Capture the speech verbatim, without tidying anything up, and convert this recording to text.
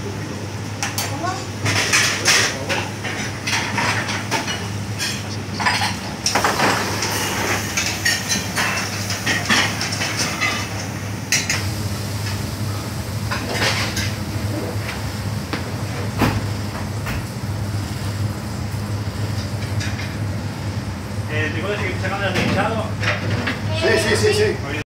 ¿El trigote sigue sacando el hinchado? Sí, sí, sí, sí.